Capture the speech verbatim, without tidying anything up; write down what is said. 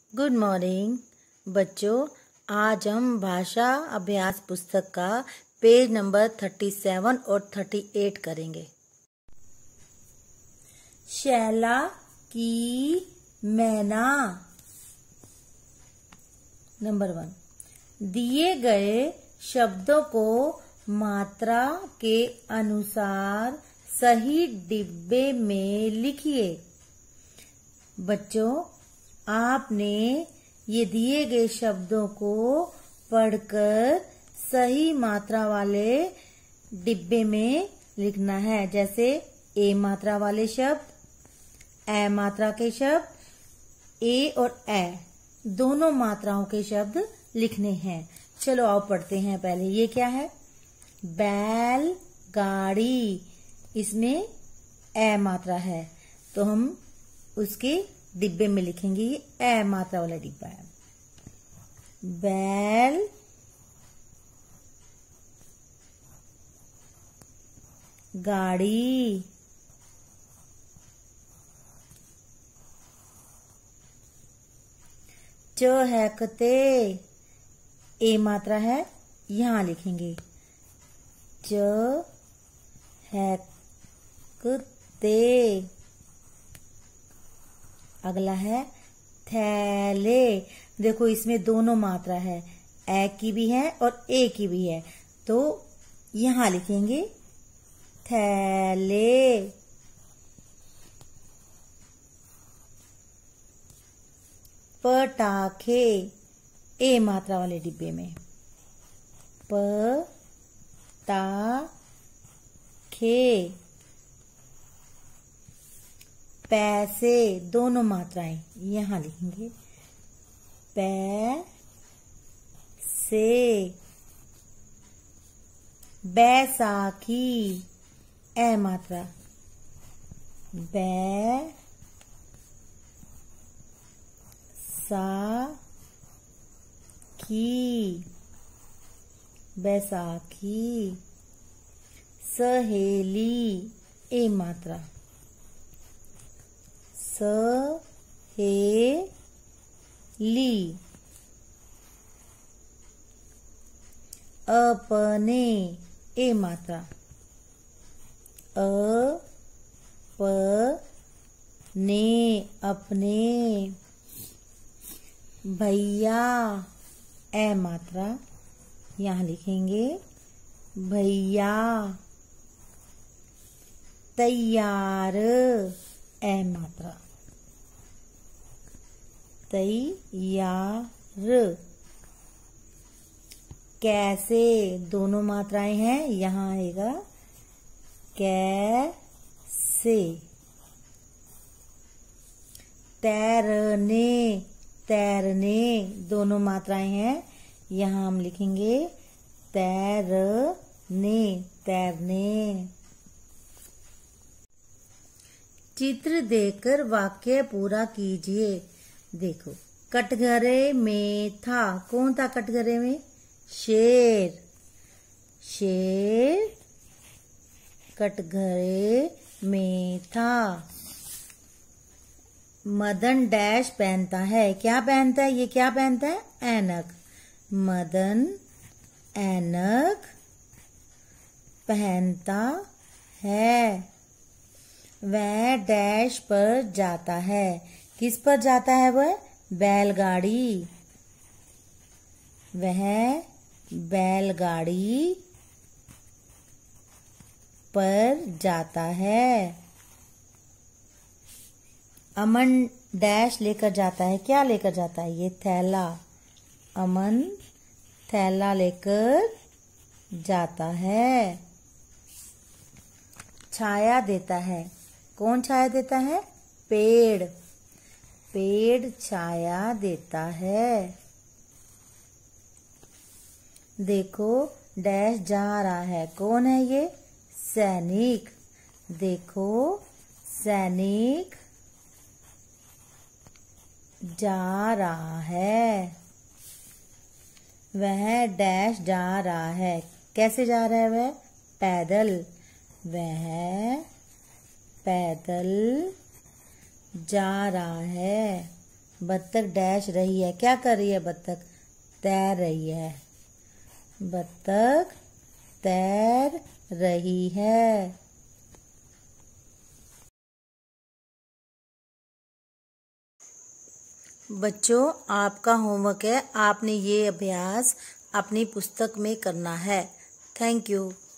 Good morning बच्चों। आज हम भाषा अभ्यास पुस्तक का पेज नंबर सैंतीस और अड़तीस करेंगे। शैला की मैना। नंबर वन, दिए गए शब्दों को मात्रा के अनुसार सही डिब्बे में लिखिए। बच्चों, आपने ये दिए गए शब्दों को पढ़कर सही मात्रा वाले डिब्बे में लिखना है। जैसे ए मात्रा वाले शब्द, ए मात्रा के शब्द, ए और ए दोनों मात्राओं के शब्द लिखने हैं। चलो आओ पढ़ते हैं। पहले ये क्या है? बैल गाड़ी। इसमें ए मात्रा है तो हम उसके डिब्बे में लिखेंगे। ये ए मात्रा वाला डिब्बा है। बैल गाड़ी। चहकते, ए मात्रा है, यहां लिखेंगे चहकते। अगला है थैले। देखो इसमें दोनों मात्रा है, ए की भी है और ए की भी है, तो यहां लिखेंगे थैले। पटाखे, ए मात्रा वाले डिब्बे में पटाखे। पैसे, दोनों मात्राएं यहां लिखेंगे पैसे। बैसाखी, ए मात्रा, बैसाखी, बैसाखी। सहेली, ए मात्रा, सहेली। अपने, ए मात्रा, अपने, अपने। भैया, ए मात्रा, यहां लिखेंगे भैया। तैयार, ए मात्रा, तैयार। कैसे, दोनों मात्राएं हैं, यहां आएगा कैसे। तैरने, तैरने, दोनों मात्राएं हैं, यहां हम लिखेंगे तैरने, तैरने। चित्र देखकर वाक्य पूरा कीजिए। देखो, कटघरे में था, कौन था कटघरे में? शेर। शेर कटघरे में था। मदन डैश पहनता है, क्या पहनता है? ये क्या पहनता है? ऐनक। मदन ऐनक पहनता है। वह डैश पर जाता है, किस पर जाता है वह? बैलगाड़ी। वह बैलगाड़ी पर जाता है। अमन डैश लेकर जाता है, क्या लेकर जाता है? ये थैला। अमन थैला लेकर जाता है। छाया देता है, कौन छाया देता है? पेड़। पेड़ छाया देता है। देखो डैश जा रहा है, कौन है ये? सैनिक। देखो सैनिक जा रहा है। वह डैश जा रहा है, कैसे जा रहा है वह? पैदल। वह पैदल जा रहा है। बत्तख डैश रही है। क्या कर रही है बत्तख? तैर रही है। बत्तख तैर रही है। बच्चों, आपका होमवर्क है, आपने ये अभ्यास अपनी पुस्तक में करना है। Thank you.